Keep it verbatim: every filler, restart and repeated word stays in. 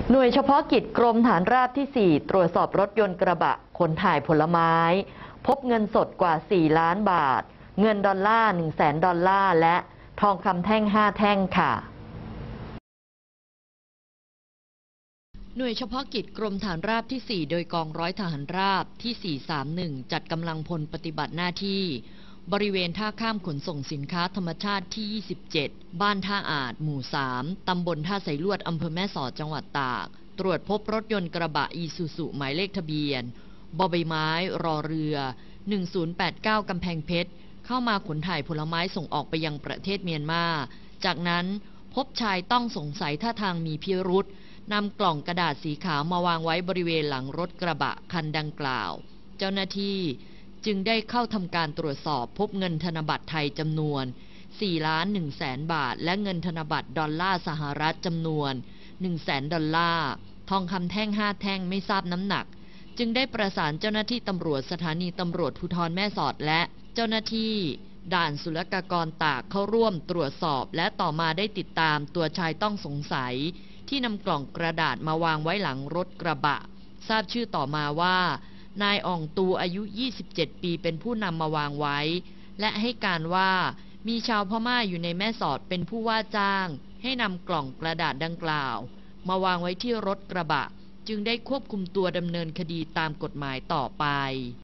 หน่วยเฉพาะกิจกรมฐานราบที่ สี่ ตรวจสอบรถยนต์กระบะขนถ่ายผลไม้พบเงินสดกว่า สี่ ล้านบาทเงินดอลลาร์ หนึ่งแสน ดอลลาร์และทองคำแท่ง ห้า แท่งค่ะหน่วยเฉพาะกิจกรมฐานราบที่ สี่ โดยกองร้อยทหารราบที่ สี่สามหนึ่ง จัดกำลังพลปฏิบัติหน้าที่บริเวณท่าข้ามขนส่งสินค้าธรรมชาติที่ ยี่สิบเจ็ด บ้านท่าอาจหมู่ สาม ตำบลท่าไสลวดอำเภอแม่สอดจังหวัดตากตรวจพบรถยนต์กระบะอีซูซุหมายเลขทะเบียนบอใบไม้รอเรือ หนึ่งศูนย์แปดเก้า กำแพงเพชรเข้ามาขนถ่ายผลไม้ส่งออกไปยังประเทศเมียนมาจากนั้นพบชายต้องสงสัยท่าทางมีพิรุธนำกล่องกระดาษสีขาวมาวางไว้บริเวณหลังรถกระบะคันดังกล่าวเจ้าหน้าที่จึงได้เข้าทำการตรวจสอบพบเงินธนบัตรไทยจำนวน สี่ล้านหนึ่งแสน บาทและเงินธนบัตรดอลลาร์สหรัฐจำนวน หนึ่งแสน ดอลลาร์ทองคำแท่ง ห้า แท่งไม่ทราบน้ำหนักจึงได้ประสานเจ้าหน้าที่ตำรวจสถานีตำรวจภูธรแม่สอดและเจ้าหน้าที่ด่านศุลกากรตากเข้าร่วมตรวจสอบและต่อมาได้ติดตามตัวชายต้องสงสัยที่นำกล่องกระดาษมาวางไว้หลังรถกระบะทราบชื่อต่อมาว่านายอ่องตูอายุ ยี่สิบเจ็ด ปีเป็นผู้นำมาวางไว้และให้การว่ามีชาวพม่าอยู่ในแม่สอดเป็นผู้ว่าจ้างให้นำกล่องกระดาษดังกล่าวมาวางไว้ที่รถกระบะจึงได้ควบคุมตัวดำเนินคดีตามกฎหมายต่อไป